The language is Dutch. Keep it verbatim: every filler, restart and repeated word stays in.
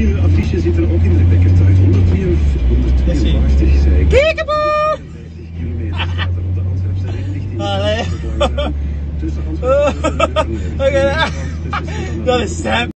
wieleraffiche zit er ook indrukwekkend uit. honderdtweeënveertig, zei ik. Kiekeboe! kilometer staat er op de Antwerpse ring richting de Allee. tussen Antwerpen en Oké, dat is Sam.